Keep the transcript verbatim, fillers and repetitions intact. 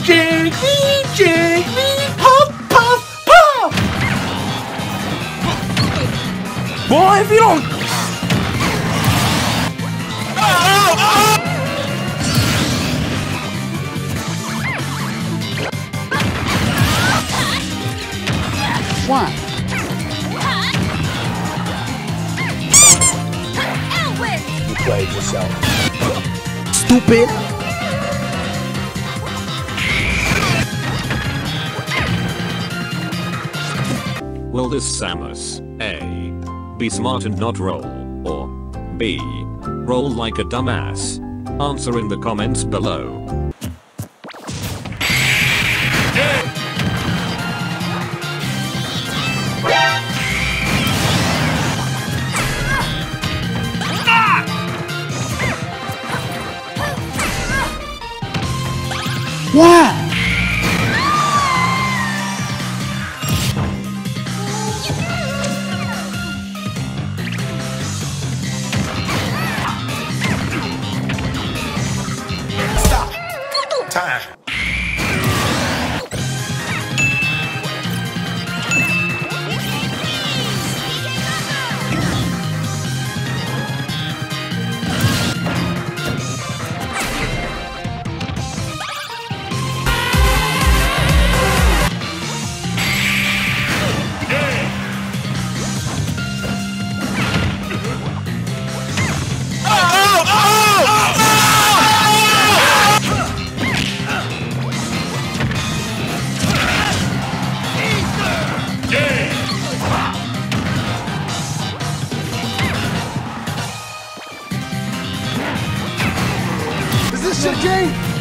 Jiggly, jiggly, puff, puff, puff! Boy, if you don't... Oh, oh, One. You played yourself. Stupid. Will this Samus A. be smart and not roll, or B. roll like a dumbass? Answer in the comments below. Why? stop! Time! Is this your game?